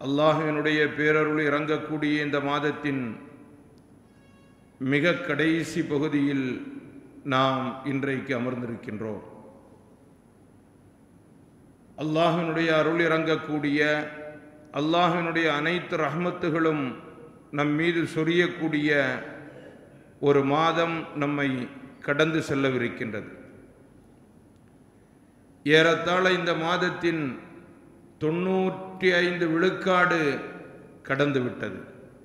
அல்லாஹ்வினுடைய பேரருள் இறங்கக்கூடிய இந்த மாதத்தின் மிக கடைசி பகுதியில் நாம் இன்றைக்கு அமர்ந்திருக்கின்றோம். அல்லாஹ்வினுடைய அருள் இறங்கக்கூடிய, அல்லாஹ்வினுடைய அனைத்து ரஹ்மத்துகளும் நம் மீது சொரியக்கூடிய ஒரு மாதம் நம்மை கடந்து செல்லவிருக்கின்றது. ஏறத்தாழ இந்த மாதத்தின் 95 விழுக்காடு கடந்துவிட்டது.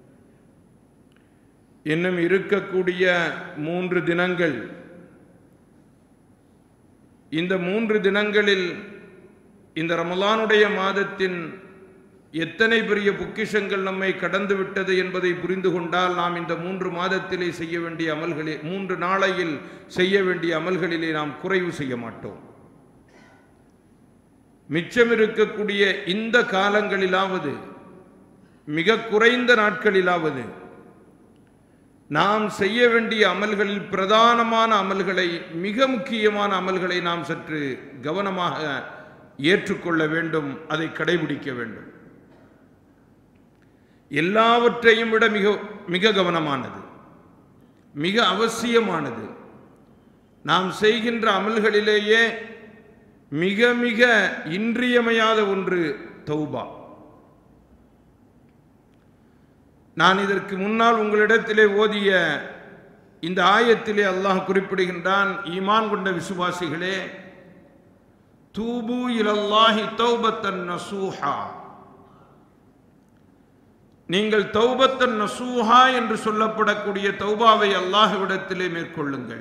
இன்னும் இருக்கக்கூடிய 3 தினங்கள், இந்த 3 தினங்களில் இந்த ரமலானுடைய மாதத்தின் எத்தனை பெரிய பொக்கிஷங்கள் நம்மை கடந்து விட்டது என்பதை புரிந்து கொண்டால் நாம் இந்த 3 மாதத்திலே செய்ய வேண்டிய அமல்களில், 3 நாளையில் செய்ய வேண்டிய அமல்களிலே நாம் குறைவு செய்ய மாட்டோம். மிச்சம் இருக்கக்கூடிய இந்த காலங்களிலாவது, மிக குறைந்த நாட்களிலாவது நாம் செய்ய வேண்டிய அமல்களில் பிரதானமான அமல்களை, மிக முக்கியமான அமல்களை நாம் சற்று கவனமாக ஏற்றுக்கொள்ள வேண்டும், அதை கடைபிடிக்க வேண்டும். எல்லாவற்றையும் விட மிக மிக கவனமானது, மிக அவசியமானது, நாம் செய்கின்ற அமல்களிலேயே மிக மிக இன்றியமையாத ஒன்று தௌபா. நான் இதற்கு முன்னால் உங்களிடத்திலே ஓதிய இந்த ஆயத்திலே அல்லாஹ் குறிப்பிடுகின்றான், ஈமான் கொண்ட விசுவாசிகளே, தூபு இலல்லாஹி தௌபத்தன் நசூஹா, நீங்கள் தௌபத்தன் நசூஹா என்று சொல்லப்படக்கூடிய தௌபாவை அல்லாஹ்விடத்திலே மேற்கொள்ளுங்கள்.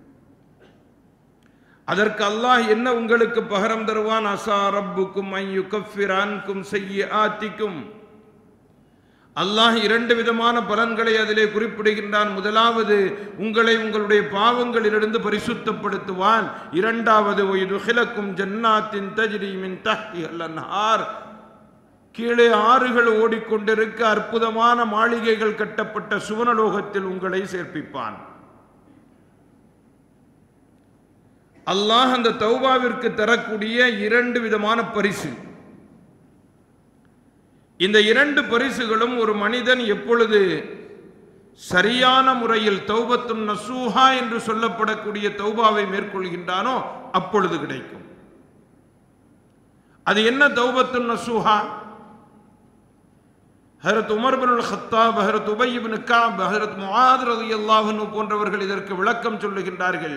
அதற்கு அல்லாஹ் என்ன உங்களுக்கு பகரம் தருவான்? அஸா ரப்புக்கும் அன் யுகஃபிர அன்கும் ஸய்யிஆத்திக்கும். அல்லாஹ் 2 விதமான பலன்களை அதிலே குறிப்பிடுகின்றான். முதலாவது, உங்களை உங்களுடைய பாவங்களிலிருந்து பரிசுத்தப்படுத்துவான். இரண்டாவது, வயுதுஹிலக்கும் ஜன்னாத்தின் தஜ்ரி மின் தஹ்திஹல் அன்ஹார், கீழே ஆறுகள் ஓடிக்கொண்டிருக்க அற்புதமான மாளிகைகள் கட்டப்பட்ட சுவனலோகத்தில் உங்களை சேர்ப்பிப்பான். அல்லாஹ் அந்த தௌபாவிற்கு தரக்கூடிய 2 விதமான பரிசு. இந்த 2 பரிசுகளும் ஒரு மனிதன் எப்பொழுது சரியான முறையில் தௌபத்துன் நசூஹா என்று சொல்லப்படக்கூடிய தௌபாவை மேற்கொள்கின்றானோ அப்பொழுது கிடைக்கும். அது என்ன தௌபத்துன் நசூஹா? ஹஜ்ரத் உமர் இப்னுல் கத்தாப், ஹஜ்ரத் உபய் இப்னு கஅப், ஹஜ்ரத் முஆத் ரலியல்லாஹு அன்ஹு போன்றவர்கள் இதற்கு விளக்கம் சொல்லுகின்றார்கள்.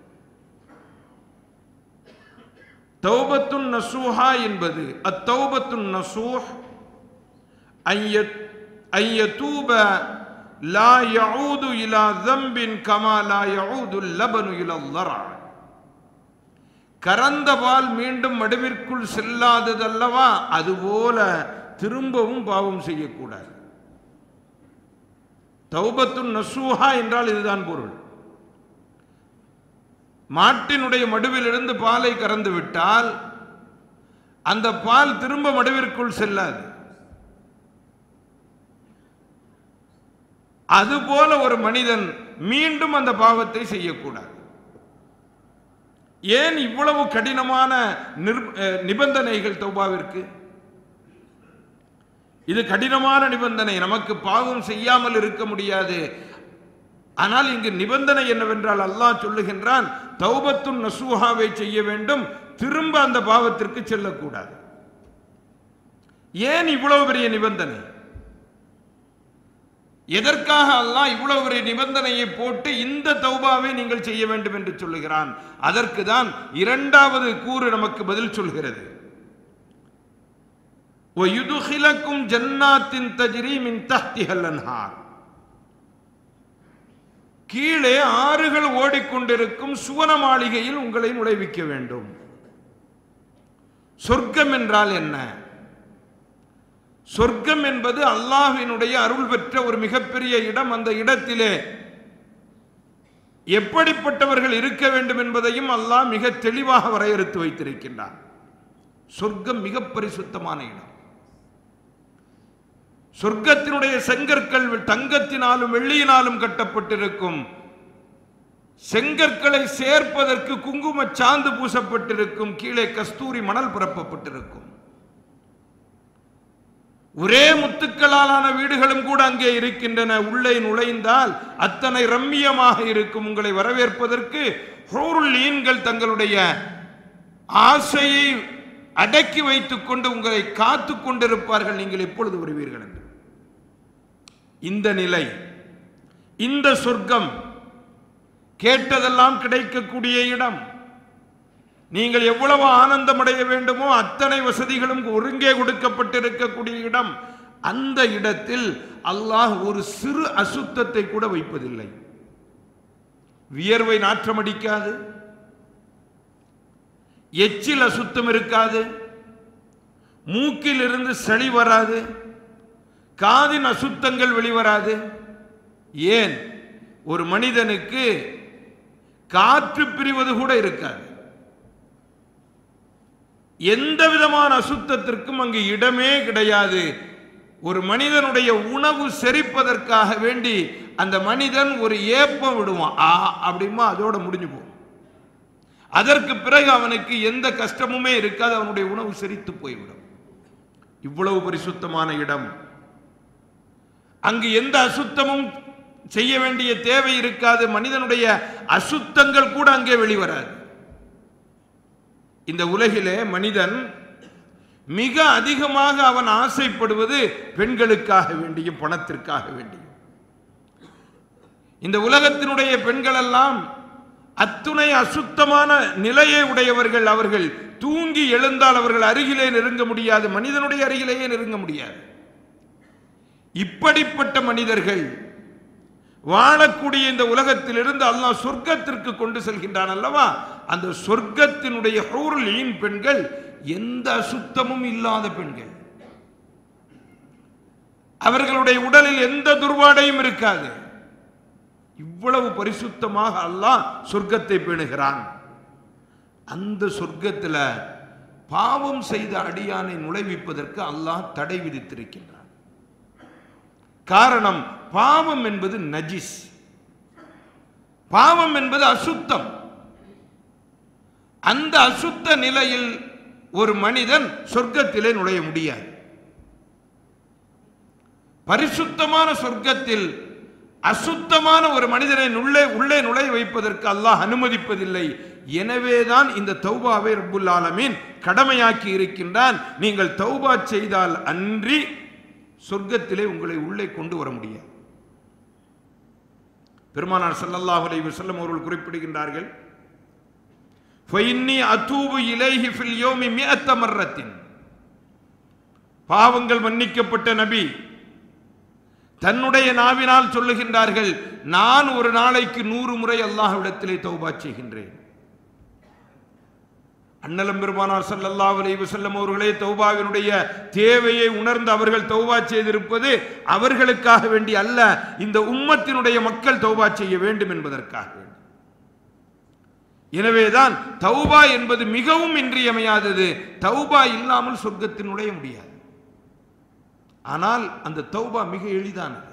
தௌபத்துன் நசூஹா என்பது, அத்தௌபத்துன் நசூஹ் ஐயதூப லா யஊது இலா ذنبின் கமா லா யஊது லபனு இலா ضرع. கறந்த பால் மீண்டும் மடுவிற்குள் செல்லாததல்லவா, அதுபோல திரும்பவும் பாவம் செய்யக்கூடாது. தௌபத்துன் நசூஹா என்றால் இதுதான் பொருள். மாட்டினுடைய மடுவிலிருந்து பாலை கறந்து விட்டால் அந்த பால் திரும்ப மடுவிற்குள் செல்லாது. அதுபோல ஒரு மனிதன் மீண்டும் அந்த பாவத்தை செய்யக்கூடாது. ஏன் இவ்வளவு கடினமான நிபந்தனைகள் தௌபாவிற்கு? இது கடினமான நிபந்தனை. நமக்கு பாவம் செய்யாமல் இருக்க முடியாது. ஆனால் இங்கு நிபந்தனை என்னவென்றால் அல்லாஹ் சொல்லுகின்றான், தௌபத்துன் நசூஹாவை செய்ய வேண்டும், திரும்ப அந்த பாவத்திற்கு செல்லக்கூடாது. ஏன் இவ்வளவு பெரிய நிபந்தனை? எதற்காக அல்லாஹ் இவ்வளவு பெரிய நிபந்தனையை போட்டு இந்த தௌபாவை நீங்கள் செய்ய வேண்டும் என்று சொல்லுகிறான்? அதற்கு தான் 2வது கூறு நமக்கு பதில் சொல்கிறது. வயுதுஹிலக்கும் ஜன்னாத்தின் தஜ்ரி மின் தஹ்திஹல் அன்ஹார், கீழே ஆறுகள் ஓடிக்கொண்டிருக்கும் சுவன மாளிகையில் உங்களை நுழைவிக்க வேண்டும். சொர்க்கம் என்றால் என்ன? சொர்க்கம் என்பது அல்லாஹ்வினுடைய அருள் பெற்ற ஒரு மிகப்பெரிய இடம். அந்த இடத்திலே எப்படிப்பட்டவர்கள் இருக்க வேண்டும் என்பதையும் அல்லாஹ் மிக தெளிவாக வரையறுத்து வைத்திருக்கின்றார். சொர்க்கம் மிக பரிசுத்தமான இடம். சொர்க்கத்தினுடைய செங்கற்கள் தங்கத்தினாலும் வெள்ளியினாலும் கட்டப்பட்டிருக்கும். செங்கற்களை சேர்ப்பதற்கு குங்கும சாந்து பூசப்பட்டிருக்கும். கீழே கஸ்தூரி மணல் பரப்பப்பட்டிருக்கும். ஒரே முத்துக்களாலான வீடுகளும் கூட அங்கே இருக்கின்றன. உள்ளே நுழைந்தால் அத்தனை ரம்மியமாக இருக்கும். உங்களை வரவேற்பதற்கு ஹூருல் ஈன்கள் தங்களுடைய ஆசையை அடக்கி வைத்துக் கொண்டு உங்களை காத்து கொண்டிருப்பார்கள். நீங்கள் எப்பொழுது வருவீர்கள் என்று. இந்த நிலை, இந்த சொர்க்கம் கேட்டதெல்லாம் கிடைக்கக்கூடிய இடம். நீங்கள் எவ்வளவு ஆனந்தம் அடைய வேண்டுமோ அத்தனை வசதிகளும் ஒருங்கே கொடுக்கப்பட்டிருக்கக்கூடிய இடம். அந்த இடத்தில் அல்லாஹ் ஒரு சிறு அசுத்தத்தை கூட வைப்பதில்லை. வியர்வை நாற்றம் அடிக்காது, எச்சில் அசுத்தம் இருக்காது, மூக்கில் இருந்து சளி வராது, காதின் அசுத்தங்கள் வெளிவராது. ஏன், ஒரு மனிதனுக்கு காற்று பிரிவது கூட இருக்காது. எந்த விதமான அசுத்தத்திற்கும் அங்கு இடமே கிடையாது. ஒரு மனிதனுடைய உணவு செரிப்பதற்காக வேண்டி அந்த மனிதன் ஒரு ஏப்பம் விடுவான், அப்படிமா அதோட முடிஞ்சு போகும். அதற்கு பிறகு அவனுக்கு எந்த கஷ்டமுமே இருக்காது, அவனுடைய உணவு செரித்து போய்விடும். இவ்வளவு பரிசுத்தமான இடம். அங்கு எந்த அசுத்தமும் செய்ய வேண்டிய தேவை இருக்காது. மனிதனுடைய அசுத்தங்கள் கூட அங்கே வெளிவராது. இந்த உலகிலே மனிதன் மிக அதிகமாக அவன் ஆசைப்படுவது பெண்களுக்காக வேண்டியும் பணத்திற்காக வேண்டியும். இந்த உலகத்தினுடைய பெண்கள் எல்லாம் அத்துணை அசுத்தமான நிலையை உடையவர்கள். அவர்கள் தூங்கி எழுந்தால் அவர்கள் அருகிலே நெருங்க முடியாது, மனிதனுடைய அருகிலேயே நெருங்க முடியாது. இப்படிப்பட்ட மனிதர்கள் வாழக்கூடிய இந்த உலகத்திலிருந்து அல்லாஹ் சொர்க்கத்திற்கு கொண்டு செல்கின்றான் அல்லவா. அந்த சொர்க்கத்தினுடைய ஹூருல் ஈன் பெண்கள் எந்த அசுத்தமும் இல்லாத பெண்கள். அவர்களுடைய உடலில் எந்த துர்வாடையும் இருக்காது. இவ்வளவு பரிசுத்தமாக அல்லாஹ் சொர்க்கத்தை பேணுகிறான். அந்த சொர்க்கத்தில் பாவம் செய்த அடியானை நுழைவிப்பதற்கு அல்லாஹ் தடை விதித்திருக்கின்றான். காரணம், பாவம் என்பது நஜிஸ், பாவம் என்பது அசுத்தம். அந்த அசுத்த நிலையில் ஒரு மனிதன் சொர்க்கத்திலே நுழைய முடியாது. பரிசுத்தமான சொர்க்கத்தில் அசுத்தமான ஒரு மனிதனை உள்ளே நுழைய வைப்பதற்கு அல்லாஹ் அனுமதிப்பதில்லை. எனவேதான் இந்த தௌபாவை ரப்புல் ஆலமீன் கடமையாக்கி இருக்கின்றான். நீங்கள் தௌபா செய்தால் அன்றி சொர்க்கத்திலே உங்களை உள்ளே கொண்டு வர முடியாது. பெருமானார் ஸல்லல்லாஹு அலைஹி வஸல்லம் அவர்கள் குறிப்பிடுகின்றார்கள், ஃபஇன்னி அதூபு இலைஹி ஃபில் யௌமி 100 மர்ரத்தின். பாவங்கள் மன்னிக்கப்பட்ட நபி தன்னுடைய நாவினால் சொல்லுகின்றார்கள், நான் ஒரு நாளைக்கு 100 முறை அல்லாஹ்விடத்திலே தௌபா செய்கின்றேன். அண்ணலம் பெருமானார் ஸல்லல்லாஹு அலைஹி வஸல்லம் அவர்களே தௌபாவினுடைய தேவையை உணர்ந்து அவர்கள் தௌபா செய்திருப்பது அவர்களுக்காக வேண்டி அல்ல, இந்த உம்மத்தினுடைய மக்கள் தௌபா செய்ய வேண்டும் என்பதற்காக. எனவேதான் தௌபா என்பது மிகவும் இன்றியமையாதது. தௌபா இல்லாமல் சொர்க்கத்தில் நுழைய முடியாது. ஆனால் அந்த தௌபா மிக எளிதானது.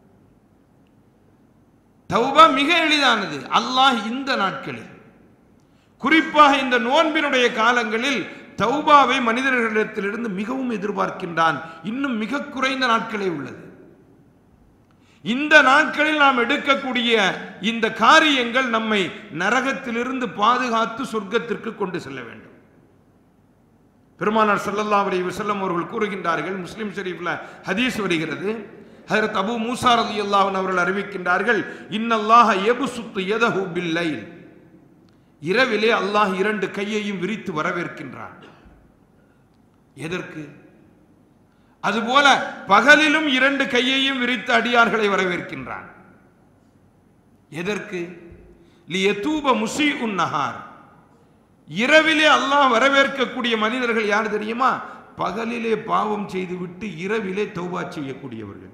தௌபா மிக எளிதானது. அல்லாஹ் இந்த நாட்களில், குறிப்பாக இந்த நோன்பினுடைய காலங்களில் தௌபாவை மனிதர்களிடத்திலிருந்து மிகவும் எதிர்பார்க்கின்றான். இன்னும் மிக குறைந்த நாட்களே உள்ளது. இந்த நாட்களில் நாம் எடுக்கக்கூடிய இந்த காரியங்கள் நம்மை நரகத்திலிருந்து பாதுகாத்து சொர்க்கத்திற்கு கொண்டு செல்ல வேண்டும். பெருமானார் ஸல்லல்லாஹு அலைஹி வஸல்லம் அவர்கள் கூறுகின்றார்கள், முஸ்லிம் ஷரீஃப்ல ஹதீஸ் வருகிறது, ஹஜ்ரத் அபூ மூஸா ரலியல்லாஹு அன்ஹு அவர்கள் அறிவிக்கின்றார்கள், இன்னல்லாஹ யப்சுத்து யதஹு பில்லைல். இரவிலே அல்லாஹ் 2 கையையும் விரித்து வரவேற்கின்றான். எதற்கு? அதுபோல பகலிலும் 2 கையையும் விரித்து அடியார்களை வரவேற்கின்றான். எதற்கு? லியதூப முஸீஉன் நஹார். இரவிலே அல்லாஹ் வரவேற்கக்கூடிய மனிதர்கள் யார் தெரியுமா? பகலிலே பாவம் செய்துவிட்டு இரவிலே தௌபா செய்யக்கூடியவர்கள்.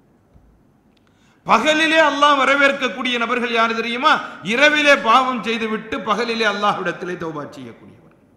பகலிலே அல்லாஹ் வரவேற்கக்கூடிய நபர்கள் யார் தெரியுமா? இரவிலே பாவம் செய்துவிட்டு பகலிலே அல்லாஹ்விடத்திலே தௌபா செய்யக்கூடியவர்.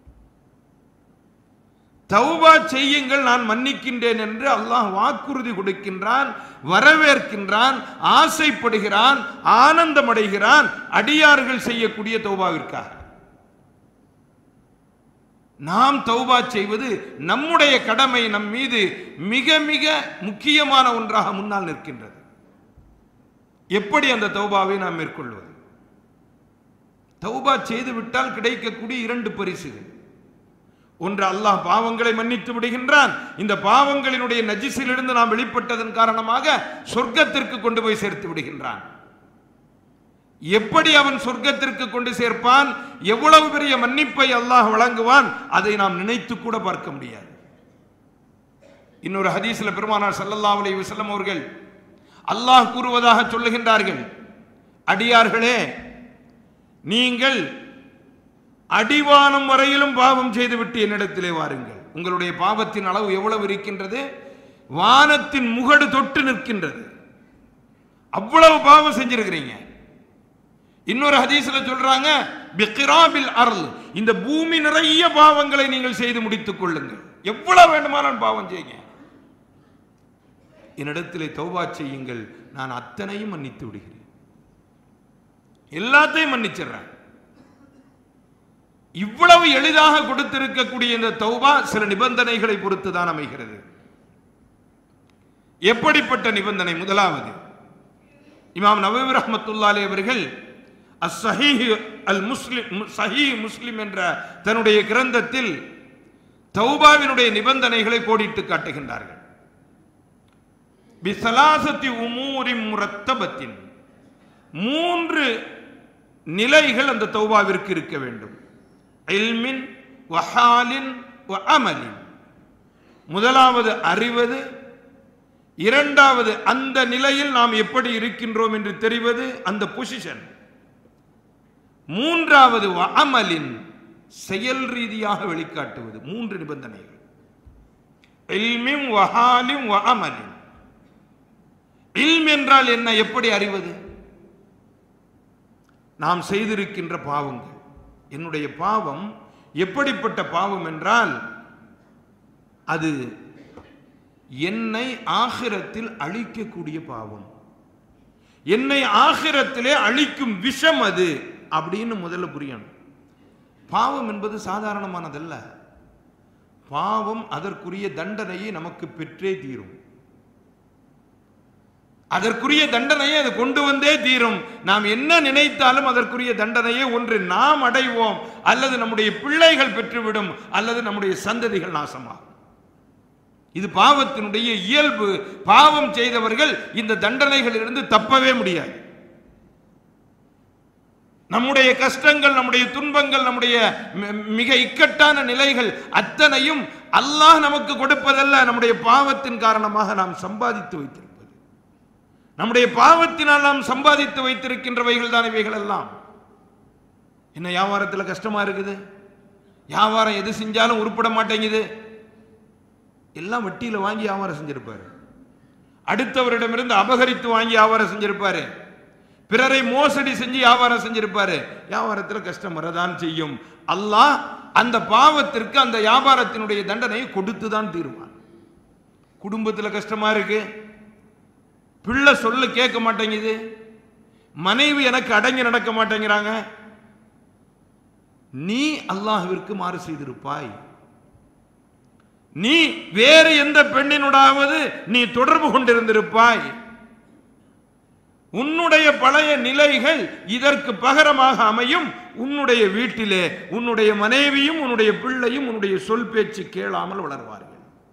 தௌபா செய்யுங்கள், நான் மன்னிக்கின்றேன் என்று அல்லாஹ் வாக்குறுதி கொடுக்கின்றான், வரவேற்கின்றான், ஆசைப்படுகிறான், ஆனந்தம் அடைகிறான் அடியார்கள் செய்யக்கூடிய தௌபாவிற்காக. நாம் தௌபா செய்வது நம்முடைய கடமை நம் மீது மிக மிக முக்கியமான ஒன்றாக முன்னால் நிற்கின்றது. எப்படி அந்த தௌபாவை நாம் மேற்கொள்வது? தௌபா செய்து விட்டால் கிடைக்கக்கூடிய 2 பரிசுகள். ஒன்று, அல்லாஹ் பாவங்களை மன்னித்து விடுகின்றான். இந்த பாவங்களினுடைய நஜிஸிலிருந்து நாம் வெளிப்பட்டதன் காரணமாக சொர்க்கத்திற்கு கொண்டு போய் சேர்த்து விடுகின்றான். எப்படி அவன் சொர்க்கத்திற்கு கொண்டு சேர்ப்பான், எவ்வளவு பெரிய மன்னிப்பை அல்லாஹ் வழங்குவான், அதை நாம் நினைத்து கூட பார்க்க முடியாது. இன்னொரு ஹதீஸ்ல பெருமானார் ஸல்லல்லாஹு அலைஹி வஸல்லம் அவர்கள் அல்லாஹ் கூறுவதாக சொல்லுகின்றார்கள், அடியார்களே, நீங்கள் அடிவானம் வரையிலும் பாவம் செய்துவிட்டு என்னிடத்திலே வாருங்கள். உங்களுடைய பாவத்தின் அளவு எவ்வளவு இருக்கின்றது? வானத்தின் முகடு தொட்டு நிற்கின்றது. அவ்வளவு பாவம் செஞ்சிருக்கிறீங்க. இன்னொரு ஹதீஸ்ல சொல்றாங்க, பிக்ராபில் அர்ல், இந்த பூமி நிறைய பாவங்களை நீங்கள் செய்து முடித்துக் கொள்ளுங்கள். எவ்வளவு வேண்டுமானாலும் பாவம் செய்யுங்க, என்னிடத்திலே தௌபா செய்யுங்கள், நான் அத்தனையும் மன்னித்து விடுகிறேன், எல்லாத்தையும் மன்னிச்சிடுறேன். இவ்வளவு எளிதாக கொடுத்திருக்கக்கூடிய இந்த தௌபா சில நிபந்தனைகளை பொறுத்து தான் அமைகிறது. எப்படிப்பட்ட நிபந்தனை? முதலாவது, இமாம் நவவி ரஹ்மத்துல்லாஹி அலைஹி அவர்கள் சஹீஹ் முஸ்லிம் என்ற தன்னுடைய கிரந்தத்தில் தௌபாவினுடைய நிபந்தனைகளை கோடிட்டு காட்டுகின்றார்கள். பிஸலாசத்தி உமூரின் முரத்தபத்தின், 3 நிலைகள் அந்த தௌபாவிற்கு இருக்க வேண்டும். இல்மின் வஹாலின் வஅமலின். முதலாவது அறிவது, இரண்டாவது அந்த நிலையில் நாம் எப்படி இருக்கின்றோம் என்று தெரிவது, அந்த பொசிஷன். மூன்றாவது வஅமலின், செயல் ரீதியாக வெளிக்காட்டுவது. 3 நிபந்தனைகள். இல்மின் வஹாலின் வஅமலின். இல்ம் என்றால் என்ன? எப்படி அறிவது? நாம் செய்திருக்கின்ற பாவங்கள், என்னுடைய பாவம் எப்படிப்பட்ட பாவம் என்றால், அது என்னை ஆகிரத்தில் அழிக்கக்கூடிய பாவம், என்னை ஆகிரத்திலே அழிக்கும் விஷம் அது அப்படின்னு முதல்ல புரியணும். பாவம் என்பது சாதாரணமானதல்ல. பாவம் அதற்குரிய தண்டனையை நமக்கு பெற்றே தீரும். அதற்குரிய தண்டனையை அது கொண்டு வந்தே தீரும். நாம் என்ன நினைத்தாலும் அதற்குரிய தண்டனையை ஒன்று நாம் அடைவோம், அல்லது நம்முடைய பிள்ளைகள் பெற்றுவிடும், அல்லது நம்முடைய சந்ததிகள் நாசமாகும். இது பாவத்தினுடைய இயல்பு. பாவம் செய்தவர்கள் இந்த தண்டனைகளிலிருந்து தப்பவே முடியாது. நம்முடைய கஷ்டங்கள், நம்முடைய துன்பங்கள், நம்முடைய மிக இக்கட்டான நிலைகள் அத்தனையும் அல்லாஹ் நமக்கு கொடுப்பதல்ல, நம்முடைய பாவத்தின் காரணமாக நாம் சம்பாதித்து வைத்திருப்பது. நம்முடைய பாவத்தினால் நாம் சம்பாதித்து வைத்திருக்கின்றவைகள் தான் இவைகள் எல்லாம். என்ன வியாபாரத்தில் கஷ்டமா இருக்குது, வியாபாரம் எது செஞ்சாலும் உருப்பட மாட்டேங்குது, எல்லாம் வட்டியில வாங்கி வியாபாரம் செஞ்சிருப்பாரு, அடுத்தவரிடமிருந்து அபகரித்து வாங்கி வியாபாரம் செஞ்சிருப்பாரு, பிறரை மோசடி செஞ்சு வியாபாரம் செஞ்சிருப்பாரு. வியாபாரத்தில் கஷ்டம் வரதான் செய்யும். அல்லாஹ் அந்த பாவத்திற்கு அந்த வியாபாரத்தினுடைய தண்டனையை கொடுத்து தான் தீருவான். குடும்பத்தில் கஷ்டமா இருக்கு, பிள்ளை சொல்ல கேட்க மாட்டேங்குது, மனைவி எனக்கு அடங்கி நடக்க மாட்டேங்கிறாங்க, நீ அல்லாஹ்விற்கு மாறு செய்திருப்பாய். நீ வேறு எந்த பெண்ணினுடாவது நீ தொடர்பு கொண்டிருந்திருப்பாய். உன்னுடைய பழைய நிலைகள் இதற்கு பகரமாக அமையும். உன்னுடைய வீட்டிலே உன்னுடைய மனைவியும் உன்னுடைய பிள்ளையும் உன்னுடைய சொல் பேச்சு கேளாமல் வளர்வார்கள்.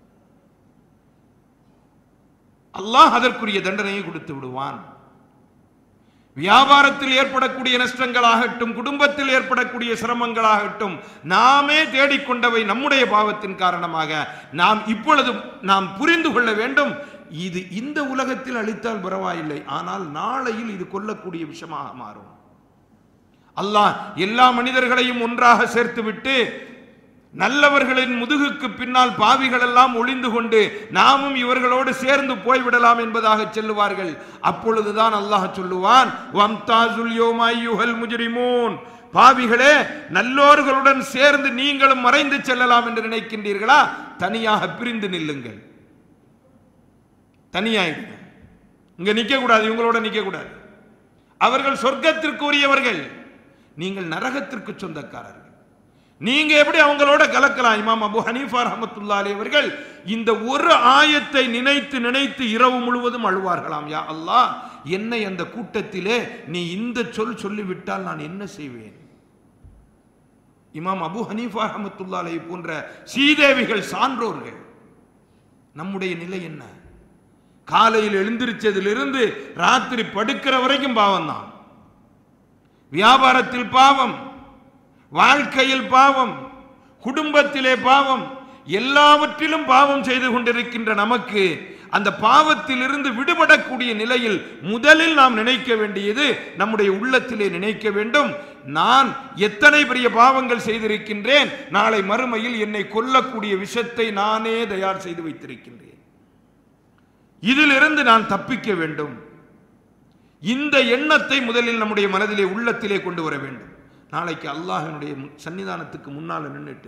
அல்லாஹ் அதற்குரிய தண்டனையை கொடுத்து விடுவான். வியாபாரத்தில் ஏற்படக்கூடிய நஷ்டங்களாகட்டும், குடும்பத்தில் ஏற்படக்கூடிய சிரமங்களாகட்டும், நாமே தேடிக்கொண்டவை நம்முடைய பாவத்தின் காரணமாக நாம் இப்பொழுது நாம் புரிந்து கொள்ள வேண்டும். இது இந்த உலகத்தில் அளித்தால் பரவாயில்லை, ஆனால் நாளையில் இது கொல்லக்கூடிய விஷயமாக மாறும். அல்லாஹ் எல்லா மனிதர்களையும் ஒன்றாக சேர்த்துவிட்டு நல்லவர்களின் முதுகுக்கு பின்னால் பாவிகள் எல்லாம் ஒளிந்து கொண்டு நாமும் இவர்களோடு சேர்ந்து போய்விடலாம் என்பதாக சொல்லுவார்கள். அப்பொழுதுதான் அல்லாஹ் சொல்லுவான், வம்தாசுல் யௌமா அய்யுஹல் முஜ்ரிமூன், பாவிகளே, நல்லோர்களுடன் சேர்ந்து நீங்களும் மறைந்து செல்லலாம் என்று நினைக்கின்றீர்களா? தனியாக பிரிந்து நில்லுங்கள், தனியாயிடுங்க. இங்க நிக்க கூடாது, இவங்களோட நிக்க கூடாது. அவர்கள் சொர்க்கத்திற்கு உரியவர்கள், நீங்கள் நரகத்திற்கு சொந்தக்காரர்கள். நீங்க எப்படி அவங்களோட கலக்கலாம்? இமாம் அபு ஹனீஃபா ரஹ்மத்துல்லாஹி அலைஹி அவர்கள் இந்த ஒரு ஆயத்தை நினைத்து நினைத்து இரவு முழுவதும் அழுவார்களாம். யா அல்லாஹ், என்னை அந்த கூட்டத்திலே நீ இந்த சொல் சொல்லிவிட்டால் நான் என்ன செய்வேன்? இமாம் அபு ஹனீஃபா ரஹ்மத்துல்லாஹி அலைஹி போன்ற சீதேவிகள் சான்றோர்கள். நம்முடைய நிலை என்ன? காலையில் எழுந்திருச்சதிலிருந்து ராத்திரி படுக்கிற வரைக்கும் பாவம் தான். வியாபாரத்தில் பாவம், வாழ்க்கையில் பாவம், குடும்பத்திலே பாவம், எல்லாவற்றிலும் பாவம் செய்து கொண்டிருக்கின்ற நமக்கு அந்த பாவத்திலிருந்து விடுபடக்கூடிய நிலையில் முதலில் நாம் நினைக்க வேண்டியது, நம்முடைய உள்ளத்திலே நினைக்க வேண்டும், நான் எத்தனை பெரிய பாவங்கள் செய்திருக்கின்றேன், நாளை மறுமையில் என்னை கொல்லக்கூடிய விஷத்தை நானே தயார் செய்து வைத்திருக்கின்றேன், இதிலிருந்து நான் தப்பிக்க வேண்டும். இந்த எண்ணத்தை முதலில் நம்முடைய மனதிலே உள்ளத்திலே கொண்டு வர வேண்டும். நாளைக்கு அல்லாஹ்வினுடைய சன்னிதானத்துக்கு முன்னால் நின்றுட்டு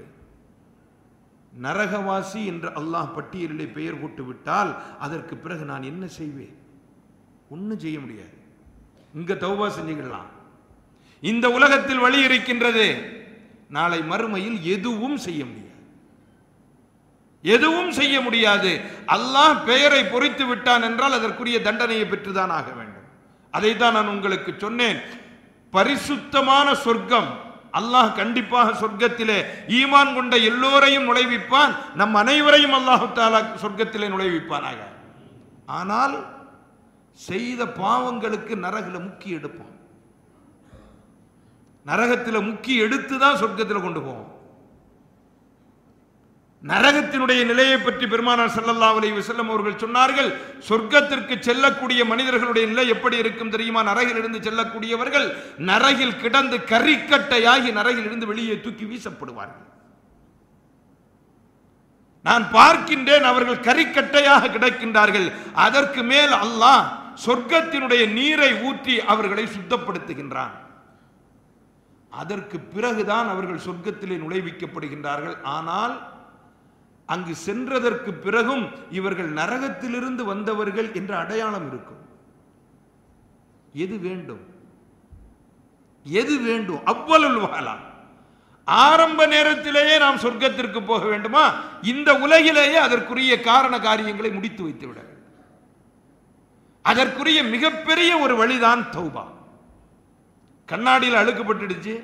நரகவாசி என்று அல்லாஹ் பட்டியலிலே பெயர் போட்டு விட்டால் அதற்கு பிறகு நான் என்ன செய்வேன்? ஒன்றும் செய்ய முடியாது. இங்க தௌபா செஞ்சுக்கலாம். இந்த உலகத்தில் வழி இருக்கின்றது, நாளை மறுமையில் எதுவும் செய்ய முடியாது, எதுவும் செய்ய முடியாது. அல்லாஹ் பெயரை பொறித்து விட்டான் என்றால் அதற்குரிய தண்டனையை பெற்றுதான் ஆக வேண்டும். அதைத்தான் நான் உங்களுக்கு சொன்னேன். பரிசுத்தமான சொர்க்கம், அல்லாஹ் கண்டிப்பாக சொர்க்கத்திலே ஈமான் கொண்ட எல்லோரையும் நுழைவிப்பான், நம் அனைவரையும் அல்லாஹு தஆலா சொர்க்கத்திலே நுழைவிப்பானாக. ஆனால் செய்த பாவங்களுக்கு நரகில் முக்கி எடுப்போம், நரகத்தில் முக்கி எடுத்து தான் சொர்க்கத்தில் கொண்டு போவோம். நரகத்தினுடைய நிலையை பற்றி பெருமானார் ஸல்லல்லாஹு அலைஹி வஸல்லம் அவர்கள் சொன்னார்கள், சொர்க்கத்திற்கு செல்லக்கூடிய மனிதர்களுடைய நிலை எப்படி இருக்கும் தெரியுமா? நரகில் இருந்து செல்லக்கூடியவர்கள் நரகில் கிடந்து கரிக்கட்டையாகி நரகில் இருந்து வெளியே தூக்கி வீசப்படுவார்கள். நான் பார்க்கின்றேன், அவர்கள் கரிக்கட்டையாக கிடக்கின்றார்கள். அதற்கு மேல் அல்லாஹ் சொர்க்கத்தினுடைய நீரை ஊற்றி அவர்களை சுத்தப்படுத்துகின்றான். அதற்கு பிறகுதான் அவர்கள் சொர்க்கத்திலே நுழைவிக்கப்படுகின்றார்கள். ஆனால் அங்கு சென்றதற்கு பிறகும் இவர்கள் நரகத்திலிருந்து வந்தவர்கள் என்ற அடையாளம் இருக்கும். எது வேண்டும்? எது வேண்டும்? அவ்வளவு வாழலாம். ஆரம்ப நேரத்திலேயே நாம் சொர்க்கத்திற்கு போக வேண்டுமா? இந்த உலகிலேயே அதற்குரிய காரண காரியங்களை முடித்து வைத்து விட வேண்டும். அதற்குரிய மிகப்பெரிய ஒரு வழிதான் தௌபா. கண்ணாடியில் அழுக்கப்பட்டுடுச்சு,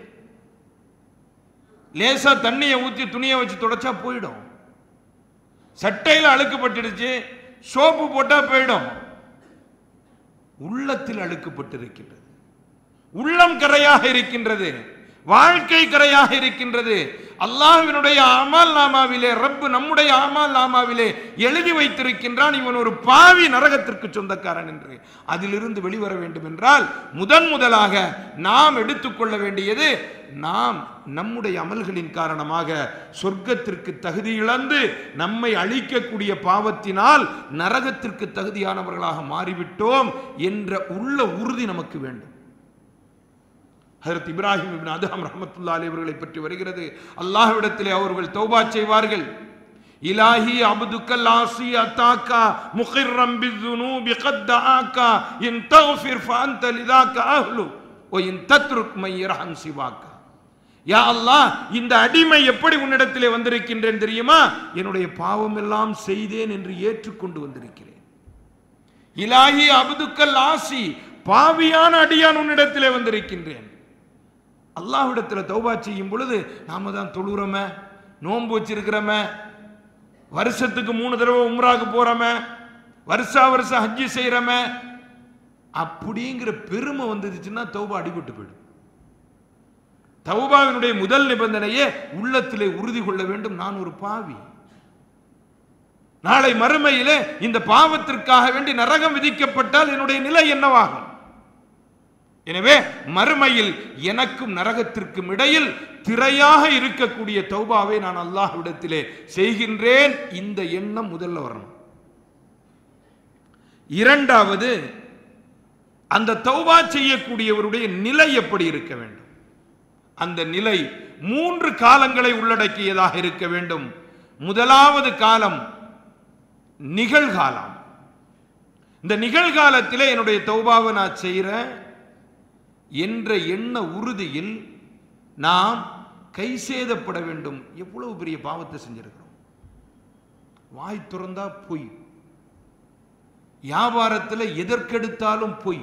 லேசா தண்ணியை ஊற்றி துணியை வச்சு தொடச்சா போயிடும். சட்டையில் அழுக்கப்பட்டுடுச்சு, சோப்பு போட்டா போயிடும். உள்ளத்தில் அழுக்கப்பட்டிருக்கின்றது, உள்ளம் கரையாக இருக்கின்றது, வாழ்க்கை கரையாக இருக்கின்றது. அல்லாஹ்வினுடைய அமல் நாமாவிலே, ரப்பு நம்முடைய அமல் நாமாவிலே எழுதி வைத்திருக்கின்றான், இவன் ஒரு பாவி நரகத்திற்கு சொந்தக்காரன் என்று. அதிலிருந்து வெளிவர வேண்டும் என்றால் முதலாக நாம் எடுத்துக்கொள்ள வேண்டியது, நாம் நம்முடைய அமல்களின் காரணமாக சொர்க்கத்திற்கு தகுதி இழந்து நம்மை அழிக்கக்கூடிய பாவத்தினால் நரகத்திற்கு தகுதியானவர்களாக மாறிவிட்டோம் என்ற உள்ள உறுதி நமக்கு வேண்டும். ஹஜ்ரத் இப்ராஹிம் இப்னு அதஹம் ரஹ்மத்துல்லாஹி அலைஹி அவர்களை பற்றி வருகிறது, அல்லாஹ்விடத்திலே அவர்கள் தௌபா செய்வார்கள். இலாஹி அப்துக்கல் ஆசி அத்தாக்கா முகிர்ரம் பிஸ்ஸுனூபி கத்தஆக்கா இன் தக்ஃபிர் ஃபஅன்த லிதாக அஹ்லு வ இன் தத்ருக் மை யர்ஹம் சிவாக்கா. யா அல்லாஹ், இந்த அடிமை எப்படி உன்னிடத்திலே வந்திருக்கின்றேன் தெரியுமா? என்னுடைய பாவம் எல்லாம் செய்தேன் என்று ஏற்றுக்கொண்டு வந்திருக்கிறேன். இலாஹி அப்துக்கல் ஆசி, பாவியான அடியான் உன்னிடத்திலே வந்திருக்கின்றேன். அல்லாஹ்விடத்தில் தௌபா செய்யும் பொழுது நாம தான் தொழுறோமே, நோன்பு வச்சிருக்கிறோமே, வருஷத்துக்கு 3 தடவை உம்ராக்கு போறோமே, வருஷம் ஹஜ்ஜி செய்யறோமே, அப்படிங்கிற பெருமை வந்துச்சுன்னா தௌபா அடிபட்டு போயிடும். தௌபாவினுடைய முதல் நிபந்தனையே உள்ளத்திலே உறுதி கொள்ள வேண்டும், நான் ஒரு பாவி. நாளை மறுமையிலே இந்த பாவத்திற்காக வேண்டி நரகம் விதிக்கப்பட்டால் என்னுடைய நிலை என்னவாகும்? எனவே மறுமையில் எனக்கும் நரகத்திற்கும் இடையில் திரையாக இருக்கக்கூடிய தௌபாவை நான் அல்லாஹ்விடத்திலே செய்கின்றேன். இந்த எண்ணம் முதல்ல வரணும். இரண்டாவது, அந்த தௌபா செய்யக்கூடியவருடைய நிலை எப்படி இருக்க வேண்டும்? அந்த நிலை 3 காலங்களை உள்ளடக்கியதாக இருக்க வேண்டும். முதலாவது காலம் நிகழ்காலம். இந்த நிகழ்காலத்திலே என்னுடைய தௌபாவை நான் செய்கிறேன் என்ற எண்ண உறுதியில் நாம் கை சேதப்பட வேண்டும். எவ்வளவு பெரிய பாவத்தை செஞ்சிருக்கிறோம். வாய் திறந்தா பொய், வியாபாரத்தில் எதற்கெடுத்தாலும் பொய்.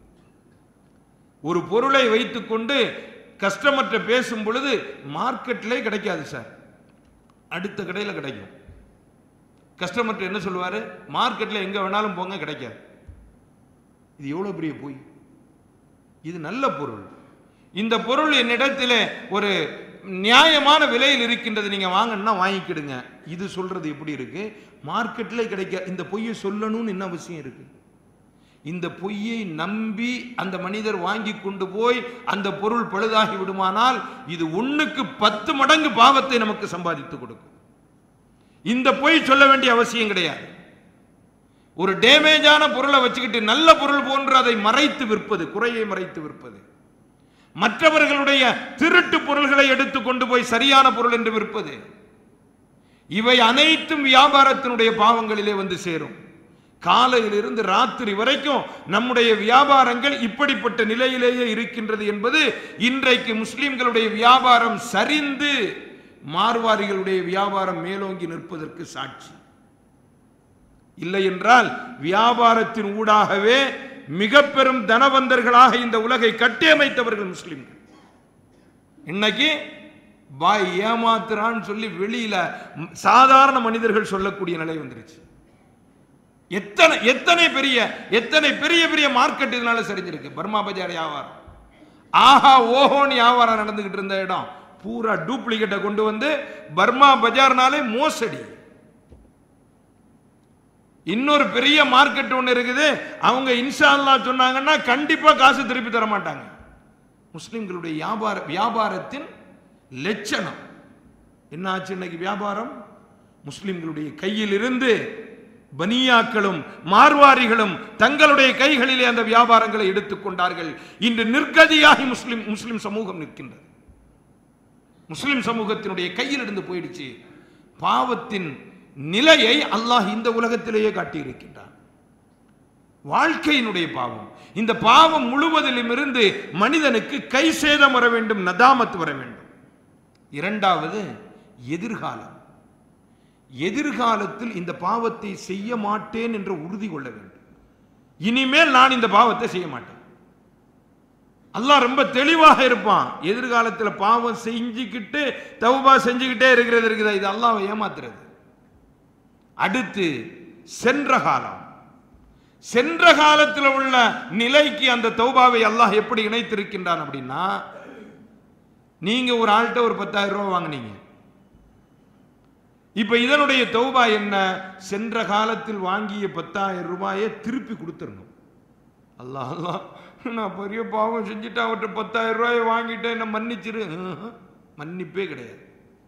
ஒரு பொருளை வைத்துக்கொண்டு கஸ்டமர்கிட்ட பேசும் பொழுது மார்க்கெட்ல கிடைக்காது சார், அடுத்த கடையில் கிடைக்கும். கஸ்டமர்கிட்ட என்ன சொல்லுவாரு? மார்க்கெட்ல எங்க வேணாலும் போங்க, கிடைக்காது. இது எவ்வளவு பெரிய பொய். இது நல்ல பொருள், இந்த பொருள் என்னிடத்தில் ஒரு நியாயமான விலையில் இருக்கின்றது, நீங்க வாங்கன்னா வாங்கிக்கிடுங்க. இது சொல்றது எப்படி இருக்கு? மார்க்கெட்ல கிடைக்க இந்த பொய்யை சொல்லணும்னு என்ன அவசியம் இருக்கு? இந்த பொய்யை நம்பி அந்த மனிதர் வாங்கி கொண்டு போய் அந்த பொருள் பழுதாகி விடுமானால் இது 1க்கு 10 மடங்கு பாவத்தை நமக்கு சம்பாதித்து கொடுக்கும். இந்த பொய் சொல்ல வேண்டிய அவசியம் கிடையாது. ஒரு டேமேஜான பொருளை வச்சுக்கிட்டு நல்ல பொருள் போன்று அதை மறைத்து விற்பது, குறையை மறைத்து விற்பது, மற்றவர்களுடைய திருட்டு பொருள்களை எடுத்து கொண்டு போய் சரியான பொருள் என்று விற்பது, இவை அனைத்தும் வியாபாரத்தினுடைய பாவங்களிலே வந்து சேரும். காலையிலிருந்து ராத்திரி வரைக்கும் நம்முடைய வியாபாரங்கள் இப்படிப்பட்ட நிலையிலேயே இருக்கின்றது என்பது இன்றைக்கு முஸ்லிம்களுடைய வியாபாரம் சரிந்து மார்வாரிகளுடைய வியாபாரம் மேலோங்கி நிற்பதற்கு சாட்சி. இல்லை என்றால் வியாபாரத்தின் ஊடாகவே மிக பெரும் தனவந்தர்களாக இந்த உலகை கட்டியமைத்தவர்கள் முஸ்லிம்கள். இன்னைக்கு பாய் ஏமாத்துறான்னு சொல்லி வெளியில சாதாரண மனிதர்கள் சொல்லக்கூடிய நிலை வந்துருச்சு. எத்தனை பெரிய பெரிய மார்க்கெட் இதனால சரிஞ்சிருக்கு. பர்மா பஜார் வியாபாரம், ஆஹா ஓஹோன்னு வியாபாரம் நடந்துகிட்டு இருந்த இடம் பூரா டூப்ளிகேட்டை கொண்டு வந்து பர்மா பஜார்னாலே மோசடி. இன்னொரு பெரிய மார்க்கெட் ஒன்று இருக்குது, அவங்க இன்ஷா அல்லாஹ் சொன்னாங்கன்னா கண்டிப்பா காசு திருப்பி தர மாட்டாங்க. முஸ்லிம்களுடைய வியாபாரத்தின் லட்சணம் என்ன ஆச்சு? இன்னைக்கு வியாபாரம் முஸ்லிம்களுடைய கையில் இருந்து பனியாக்களும் மார்வாரிகளும் தங்களுடைய கைகளிலே அந்த வியாபாரங்களை எடுத்துக்கொண்டார்கள். இன்று நிர்கதியாகி முஸ்லிம் சமூகம் நிற்கின்றது. முஸ்லிம் சமூகத்தினுடைய கையில் இருந்து போயிடுச்சு. பாவத்தின் நிலையை அல்லாஹ் இந்த உலகத்திலேயே காட்டியிருக்கின்றான். வாழ்க்கையினுடைய பாவம், இந்த பாவம் முழுவதிலும் இருந்து மனிதனுக்கு கை சேதம் வர வேண்டும், நதாமத் வர வேண்டும். இரண்டாவது எதிர்காலம். எதிர்காலத்தில் இந்த பாவத்தை செய்ய மாட்டேன் என்ற உறுதி கொள்ள வேண்டும். இனிமேல் நான் இந்த பாவத்தை செய்ய மாட்டேன். அல்லாஹ் ரொம்ப தெளிவாக இருப்பான். எதிர்காலத்தில் பாவம் செஞ்சுக்கிட்டு தௌபா செஞ்சுக்கிட்டே இருக்கிறது இருக்குதா, இது அல்லாஹ்வை ஏமாத்துறது. அடுத்து சென்ற காலம், சென்ற காலத்தில் உள்ள நிலைக்கு அந்த தௌபாவை அல்லாஹ் எப்படி இணைத்திருக்கின்றான் அப்படின்னா, நீங்க ஒரு ஆள்கிட்ட ஒரு 10,000 ரூபாய் வாங்கினீங்க. இப்ப இதனுடைய தௌபா என்ன? சென்ற காலத்தில் வாங்கிய 10,000 ரூபாயை திருப்பி கொடுத்துடணும். அல்லாஹ் அல்லாஹ் நான் பெரிய பாவம் செஞ்சுட்டு அவர்கிட்ட 10,000 ரூபாயை வாங்கிட்டேன், என்ன மன்னிச்சிரு. மன்னிப்பே கிடையாது.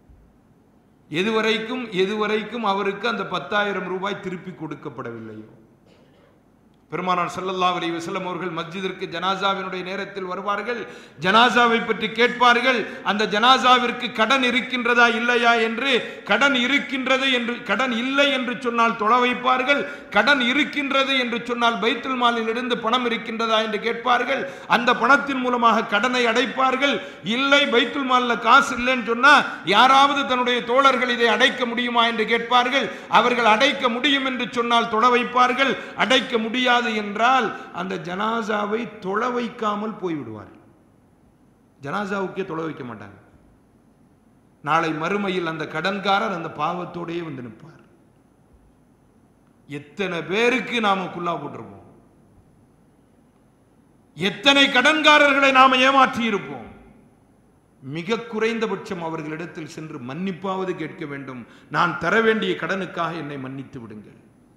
எதுவரைக்கும் அவருக்கு அந்த 10,000 ரூபாய் திருப்பி கொடுக்கப்படவில்லையோ. பெருமானார் ஸல்லல்லாஹு அலைஹி வஸல்லம் அவர்கள் மஸ்ஜிதிற்கு ஜனாசாவினுடைய நேரத்தில் வருவார்கள். ஜனாசாவை பற்றி கேட்பார்கள். அந்த ஜனாசாவிற்கு கடன் இருக்கின்றதா இல்லையா என்று, கடன் இருக்கின்றது என்று, கடன் இல்லை என்று சொன்னால் தொழ வைப்பார்கள். கடன் இருக்கின்றது என்று சொன்னால் பைத்துல் மாலில் இருந்து பணம் இருக்கின்றதா என்று கேட்பார்கள். அந்த பணத்தின் மூலமாக கடனை அடைப்பார்கள். இல்லை பைத்துல் மாலில் காசு இல்லைன்னு சொன்னா யாராவது தன்னுடைய தோழர்கள் இதை அடைக்க முடியுமா என்று கேட்பார்கள். அவர்கள் அடைக்க முடியும் என்று சொன்னால் தொழ வைப்பார்கள். அடைக்க முடியாது என்றால் அந்த ஜனாசாவை தொழ வைக்காமல் போய்விடுவார். ஜனாசாவுக்கே தொழ வைக்க மாட்டாங்க. நாளை மறுமையில் அந்த கடன்காரர் அந்த பாவத்தோடையே வந்து நிற்பார். எத்தனை பேருக்கு நாம குல்லா போட்டிருப்போம், எத்தனை கடன்காரர்களை நாம ஏமாற்றி இருப்போம். மிக குறைந்தபட்சம் அவர்களிடத்தில் சென்று மன்னிப்பாவது கேட்க வேண்டும். நான் தர வேண்டிய கடனுக்காக என்னை மன்னித்து விடுங்கள்.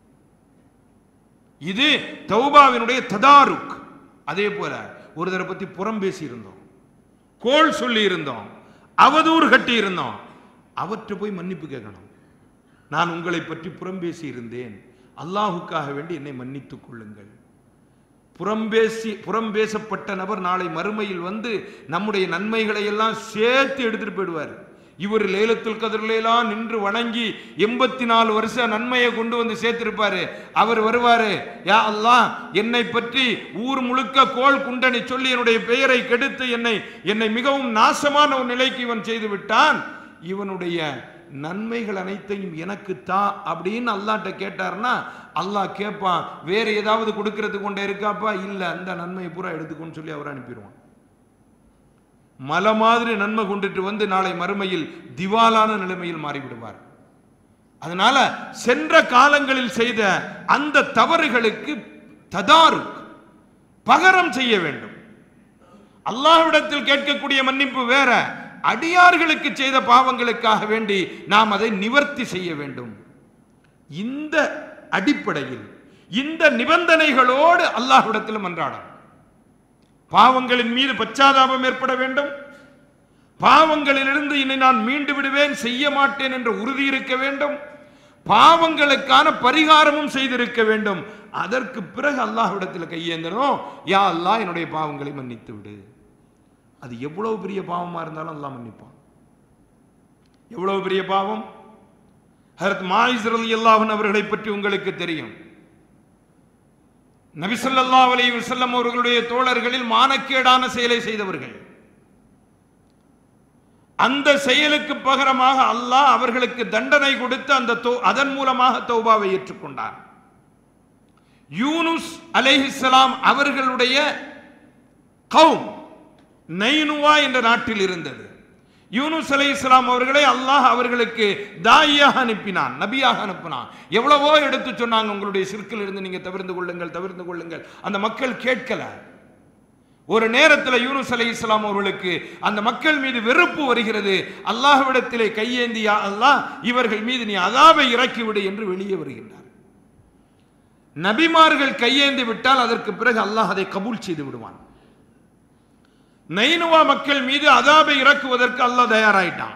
இது தௌபாவினுடைய ததாருக். அதே போல ஒருத்தரை பத்தி புறம் பேசி இருந்தோம், கோல் சொல்லி இருந்தோம், அவதூறு கட்டி இருந்தோம், அவற்றை போய் மன்னிப்பு கேட்கணும். நான் உங்களை பற்றி புறம் பேசி இருந்தேன், அல்லாஹுக்காக வேண்டி என்னை மன்னித்துக் கொள்ளுங்கள். புறம் பேசப்பட்ட நபர் நாளை மறுமையில் வந்து நம்முடைய நன்மைகளை எல்லாம் சேர்த்து எடுத்துட்டு போயிடுவார். இவர் லைலத்துல் கத்ர்லாம் நின்று வணங்கி 84 வருஷம் நன்மையை கொண்டு வந்து சேர்த்திருப்பாரு. அவர் வருவாரு, யா அல்லாஹ் என்னை பற்றி ஊர் முழுக்க கோல் குண்டனை சொல்லி என்னுடைய பெயரை கெடுத்து என்னை மிகவும் நாசமான ஒரு நிலைக்கு இவன் செய்து விட்டான், இவனுடைய நன்மைகள் அனைத்தையும் எனக்கு தா அப்படின்னு அல்லாஹ்ட்ட கேட்டார்னா அல்லாஹ் கேட்பான், வேற ஏதாவது கொடுக்கறது கொண்டே இருக்காப்பா? இல்ல, அந்த நன்மையை பூரா எடுத்துக்கொண்டு சொல்லி அவர் அனுப்பிடுவான். மலை மாதிரி நன்மை கொண்டுட்டு வந்து நாளை மறுமையில் திவாலான நிலைமையில் மாறிவிடுவார். அதனால சென்ற காலங்களில் செய்த அந்த தவறுகளுக்கு ததாருக் பகரம் செய்ய வேண்டும். அல்லாஹ்விடத்தில் கேட்கக்கூடிய மன்னிப்பு வேற, அடியார்களுக்கு செய்த பாவங்களுக்காக வேண்டி நாம் அதை நிவர்த்தி செய்ய வேண்டும். இந்த அடிப்படையில் இந்த நிபந்தனைகளோடு அல்லாஹ்விடத்தில் மன்றாடும். பாவங்களின் மீது பச்சாதாபம் ஏற்பட வேண்டும். பாவங்களிலிருந்து இனி நான் மீண்டு விடுவேன், செய்ய மாட்டேன் என்ற உறுதி இருக்க வேண்டும். பாவங்களுக்கான பரிகாரமும் செய்திருக்க வேண்டும். அதற்கு பிறகு அல்லாஹ்விடத்தில் கையேந்தணும், யா அல்லாஹ் என்னுடைய பாவங்களை மன்னித்து விடு. அது எவ்வளவு பெரிய பாவமா இருந்தாலும் அல்லாஹ் மன்னிப்பான். எவ்வளவு பெரிய பாவம்? ஹஜ்ரத் மாயிஸ் ரலியல்லாஹு அன்ஹு அவர்களை பற்றி உங்களுக்கு தெரியும். நபி ஸல்லல்லாஹு அலைஹி வஸல்லம் அவர்களுடைய தோழர்களில் மானக்கேடான செயலை செய்தவர்கள். அந்த செயலுக்கு பகரமாக அல்லாஹ் அவர்களுக்கு தண்டனை கொடுத்து அதன் மூலமாக தௌபாவை ஏற்றுக்கொண்டார். யூனுஸ் அலைஹிஸ்ஸலாம் அவர்களுடைய கௌம் நைனுவா என்ற நாட்டில் இருந்தது. யூனுஸ் அலைஹிஸ்ஸலாம் அவர்களை அல்லாஹ் அவர்களுக்கு தாயியாக அனுப்பினான், நபியாக அனுப்பினான். எவ்வளவோ எடுத்து சொன்னாங்க, உங்களுடைய சிற்கில் இருந்து நீங்க தவிர்த்து கொள்ளுங்கள். அந்த மக்கள் கேட்கல. ஒரு நேரத்தில் யூனுஸ் அலைஹிஸ்ஸலாம் அவர்களுக்கு அந்த மக்கள் மீது வெறுப்பு வருகிறது. அல்லாஹ்விடத்திலே கையேந்தி, யா அல்லாஹ் இவர்கள் மீது நீ அதாபை இறக்கிவிடு என்று வெளியே வருகின்றார். நபிமார்கள் கையேந்தி விட்டால் அதற்கு பிறகு அல்லாஹ் அதை கபூல் செய்து விடுவான். நைனுவா மக்கள் மீது அதாபை இறக்குவதற்கு அல்லாஹ் தயாராயிட்டான்.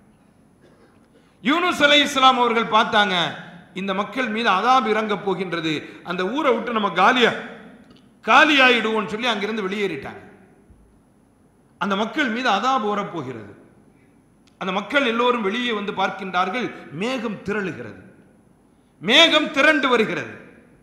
யூனுஸ் அலைஹிஸ்ஸலாம் அவர்கள் பார்த்தாங்க, இந்த மக்கள் மீது அதாபு இறங்க போகின்றது, அந்த ஊரை விட்டு நம்ம காலியாயிடுவோம் சொல்லி அங்கிருந்து வெளியேறிட்டாங்க. அந்த மக்கள் மீது அதாபு வரப்போகிறது. அந்த மக்கள் எல்லோரும் வெளியே வந்து பார்க்கின்றார்கள், மேகம் திரளுகிறது, மேகம் திரண்டு வருகிறது.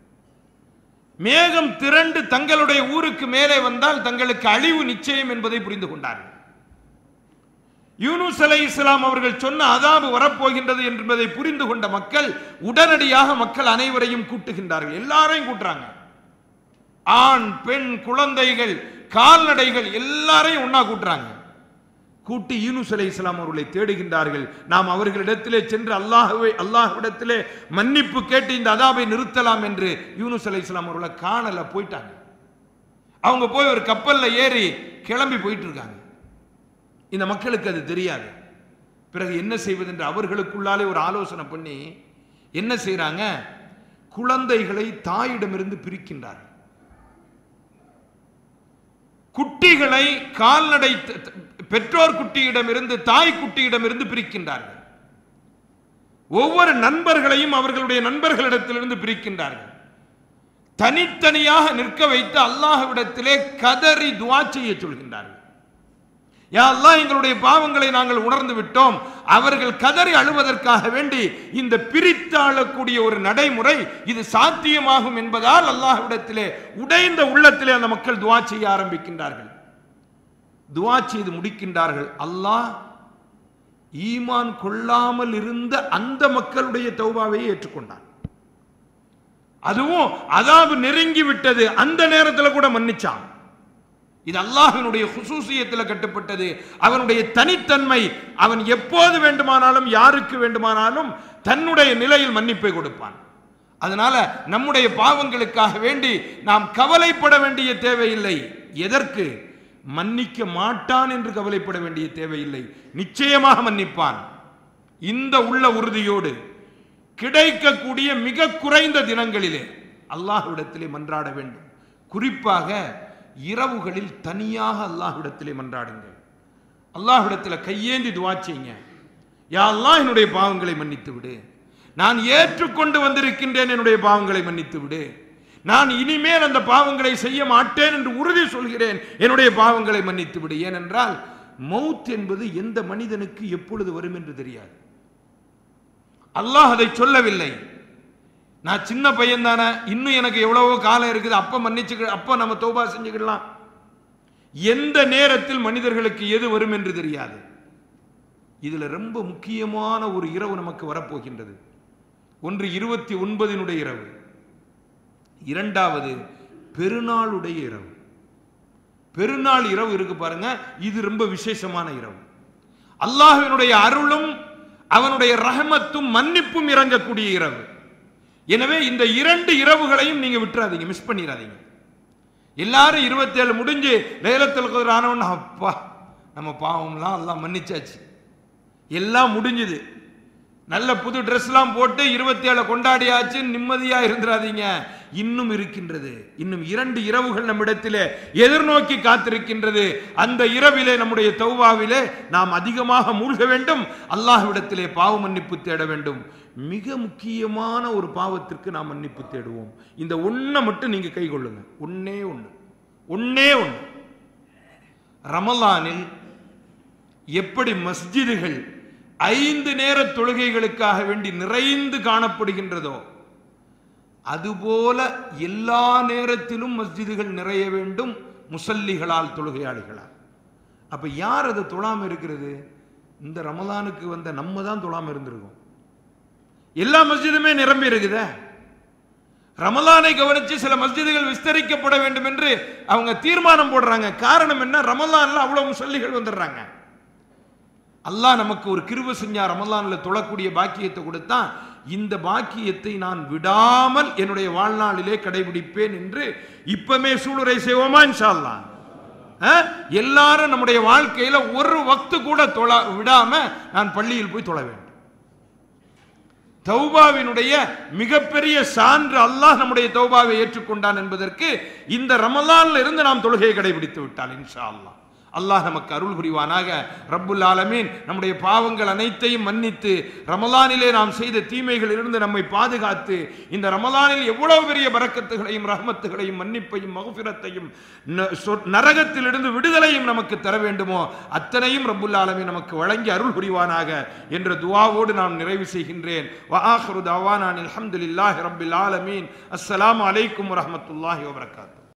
மேகம் திரண்டு தங்களுடைய ஊருக்கு மேலே வந்தால் தங்களுக்கு அழிவு நிச்சயம் என்பதை புரிந்து கொண்டார்கள். யூனுஸ் அலைஹிஸ்ஸலாம் அவர்கள் சொன்ன அதாபு வரப்போகின்றது என்பதை புரிந்து கொண்ட மக்கள் உடனடியாக மக்கள் அனைவரையும் கூட்டுகின்றார்கள். எல்லாரையும் கூட்டுறாங்க, ஆண் பெண் குழந்தைகள் கால்நடைகள் எல்லாரையும் ஒன்னா கூட்டுறாங்க. கூட்டி யூனுஸ் அலைஹிஸ்ஸலாம் அவர்களை தேடுகின்றார்கள். நாம் அவர்களிடத்திலே சென்று அல்லாஹ்விடத்திலே மன்னிப்பு கேட்டு இந்த அதாபை நிறுத்தலாம் என்று யூனுஸ் அலைஹிஸ்ஸலாம் அவர்களை காணல, போயிட்டாங்க. அவங்க போய் ஒரு கப்பல்ல ஏறி கிளம்பி போயிட்டு இருக்காங்க. இந்த மக்களுக்கு அது தெரியாது. பிறகு என்ன செய்வது என்று அவர்களுக்குள்ளாலே ஒரு ஆலோசனை பண்ணி என்ன செய்யறாங்க, குழந்தைகளை தாயிடமிருந்து பிரிக்கின்றார்கள். குட்டிகளை கால்நடை பெற்றோர் குட்டியிடமிருந்து தாய் குட்டியிடமிருந்து பிரிக்கின்றார்கள். ஒவ்வொரு நண்பர்களையும் அவர்களுடைய நண்பர்களிடத்திலிருந்து பிரிக்கின்றார்கள். தனித்தனியாக நிற்க வைத்து அல்லாஹ்விடத்திலே கதறி துஆ செய்ய சொல்கின்றார்கள். யா அல்லாஹ் எங்களுடைய பாவங்களை நாங்கள் உணர்ந்து விட்டோம். அவர்கள் கதறி அழுவதற்காக வேண்டி இந்த பிரித்தாளக்கூடிய ஒரு நடைமுறை இது சாத்தியமாகும் என்பதால் அல்லாஹ்விடத்திலே உடைந்த உள்ளத்திலே அந்த மக்கள் துஆ செய்ய ஆரம்பிக்கின்றார்கள். துஆ செய்து முடிக்கின்றார்கள். அல்லாஹ் ஈமான் கொள்ளாமல் இருந்த அந்த மக்களுடைய தௌபாவை ஏற்றுக்கொண்டான். அதுவும் அதாபு நெருங்கி விட்டது, அந்த நேரத்தில் கூட மன்னிச்சான். இது அல்லாஹ்வினுடைய குசூசியத்தில் கட்டுப்பட்டது, அவனுடைய தனித்தன்மை. அவன் எப்போது வேண்டுமானாலும் யாருக்கு வேண்டுமானாலும் தன்னுடைய நிலையில் மன்னிப்பை கொடுப்பான். அதனால நம்முடைய பாவங்களுக்காக வேண்டி நாம் கவலைப்பட வேண்டிய தேவையில்லை. எதற்கு? மன்னிக்க மாட்டான் என்று கவலைப்பட வேண்டிய தேவையில்லை, நிச்சயமாக மன்னிப்பான். இந்த உள்ள உறுதியோடு கிடைக்கக்கூடிய மிக குறைந்த தினங்களிலே அல்லாஹ்விடத்திலே மன்றாட வேண்டும். குறிப்பாக இரவுகளில் தனியாக அல்லாஹ்விடத்திலே மன்றாடுங்கள். அல்லாஹ்விடத்தில் கையேந்தி துஆ செய்யுங்க. யா அல்லாஹ் என்னுடைய பாவங்களை மன்னித்து விடு, நான் ஏற்றுக்கொண்டு வந்திருக்கின்றேன், என்னுடைய பாவங்களை மன்னித்து விடு, நான் இனிமேல் அந்த பாவங்களை செய்ய மாட்டேன் என்று உறுதி சொல்கிறேன், என்னுடைய பாவங்களை மன்னித்து விடு. ஏனென்றால் மௌத் என்பது எந்த மனிதனுக்கு எப்பொழுது வரும் என்று தெரியாது. அல்லாஹ் அதை சொல்லவில்லை. நான் சின்ன பையன் தானே, இன்னும் எனக்கு எவ்வளவோ காலம் இருக்குது, அப்ப மன்னிச்சு அப்ப நம்ம தௌபா செஞ்சுக்கலாம். எந்த நேரத்தில் மனிதர்களுக்கு எது வரும் என்று தெரியாது. இதுல ரொம்ப முக்கியமான ஒரு இரவு நமக்கு வரப்போகின்றது. ஒன்று 29 இரவு, இரண்டாவது பெருநாளுடைய இரவு. பெருநாள் இரவு இருக்கு பாருங்க, இது ரொம்ப விசேஷமான இரவு. அல்லாஹ்வினுடைய அருளும் அவனுடைய ரஹமத்தும் மன்னிப்பும் இறங்கக்கூடிய இரவு. எனவே இந்த 2 இரவுகளையும் நீங்க விட்டுறாதீங்க, மிஸ் பண்ணிடாதீங்க. எல்லாரும் 27 முடிஞ்சு லைலத்துல் கத்ர் ஆனவன அப்பா நம்ம பாவம்லாம் எல்லாம் மன்னிச்சாச்சு, எல்லாம் முடிஞ்சுது, நல்ல புது ட்ரெஸ்லாம் போட்டு 27 கொண்டாடியாச்சு, நிம்மதியா இருந்துடாதீங்க. இன்னும் இருக்கின்றது. இன்னும் 2 இரவுகள் நம்மிடத்திலே எதிர்நோக்கி காத்திருக்கின்றது. அந்த இரவிலே நம்முடைய தௌபாவிலே நாம் அதிகமாக மூழ்க வேண்டும். அல்லாஹ்விடத்திலே பாவ மன்னிப்பு தேட வேண்டும். மிக முக்கியமான ஒரு பாவத்திற்கு நாம் மன்னிப்பு தேடுவோம். இந்த ஒன்றை மட்டும் நீங்க கை கொள்ளுங்க. ஒன்னே ஒன்று. ரமலானில் எப்படி மஸ்ஜிதுகள் 5 நேர தொழுகைகளுக்காக வேண்டி நிறைந்து காணப்படுகின்றதோ அதுபோல எல்லா நேரத்திலும் மஸ்ஜிதுகள் நிறைய வேண்டும் முசல்லிகளால், தொழுகையாளிகளால். அப்ப யார் அதை தொழாம இருக்கிறது? இந்த ரமலானுக்கு வந்த நம்ம தான் தொழாம இருந்திருக்கோம். எல்லா மஸ்ஜிதுமே நிரம்பி இருக்குதே. ரமலானை கவனிச்சு சில மஸ்ஜிதுகள் விஸ்தரிக்கப்பட வேண்டும் என்று அவங்க தீர்மானம் போடுறாங்க. காரணம் என்ன? ரமலான்ல அவ்வளவு முசல்லிகள் வந்துடுறாங்க. அல்லாஹ் நமக்கு ஒரு கிருபை செஞ்சா, ரமலான்ல தொழக்கூடிய பாக்கியத்தை கொடுத்தா, இந்த பாக்கியத்தை நான் விடாமல் என்னுடைய வாழ்நாளிலே கடைபிடிப்பேன் என்று இப்பமே சூளுரை செய்வோமா இன்ஷா அல்லாஹ்? எல்லாரும் நம்முடைய வாழ்க்கையில ஒரு வக்து கூட விடாம நான் பள்ளியில் போய் தொழ வேண்டும். தௌபாவினுடைய மிகப்பெரிய சான்று அல்லாஹ் நம்முடைய தௌபாவை ஏற்றுக்கொண்டான் என்பதற்கு இந்த ரமலான்ல இருந்து நாம் தொழுகையை கடைபிடித்து விட்டால் இன்ஷா அல்லாஹ் அல்லாஹ் நமக்கு அருள் புரிவானாக. ரப்புல் ஆலமீன் நம்முடைய பாவங்கள் அனைத்தையும் மன்னித்து ரமலானிலே நாம் செய்த தீமைகளிலிருந்து நம்மை பாதுகாத்து இந்த ரமலானில் எவ்வளவு பெரிய பரக்கத்துகளையும் ரஹமத்துகளையும் மன்னிப்பையும் மக்ஃபிரத்தையும் நரகத்திலிருந்து விடுதலையும் நமக்கு தர வேண்டுமோ அத்தனையும் ரப்புல் ஆலமீன் நமக்கு வழங்கி அருள் புரிவானாக என்ற துஆவோடு நாம் நிறைவு செய்கின்றேன். வ ஆகிரு தஅவானா அல்ஹம்துலில்லாஹி ரப்பில் ஆலமீன். அஸ்ஸலாமு அலைக்கும் வரஹ்மத்துல்லாஹி வபரகாத்துஹு.